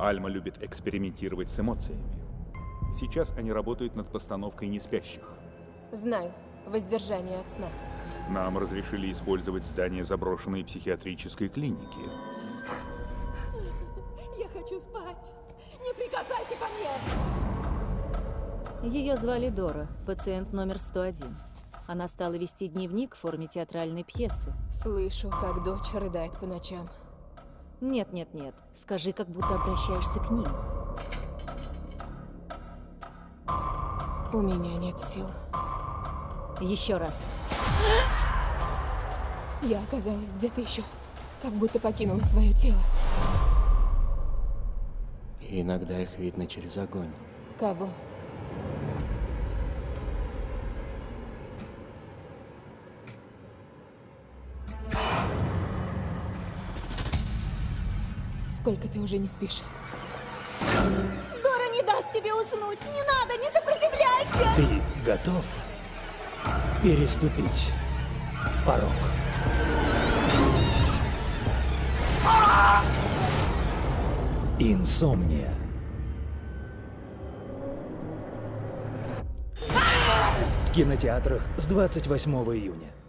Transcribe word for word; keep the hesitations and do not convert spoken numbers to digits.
Альма любит экспериментировать с эмоциями. Сейчас они работают над постановкой «Неспящих». Знаю. Воздержание от сна. Нам разрешили использовать здание заброшенной психиатрической клиники. Я хочу спать. Не прикасайся ко мне. Ее звали Дора, пациент номер сто один. Она стала вести дневник в форме театральной пьесы. Слышу, как дочь рыдает по ночам. Нет, нет, нет. Скажи, как будто обращаешься к ним. У меня нет сил. Еще раз. Я оказалась где-то еще. Как будто покинула свое тело. Иногда их видно через огонь. Кого? Сколько ты уже не спишь? Дора не даст тебе уснуть. Не надо, не сопротивляйся. Ты готов переступить порог? Инсомния. В кинотеатрах с двадцать восьмого июня.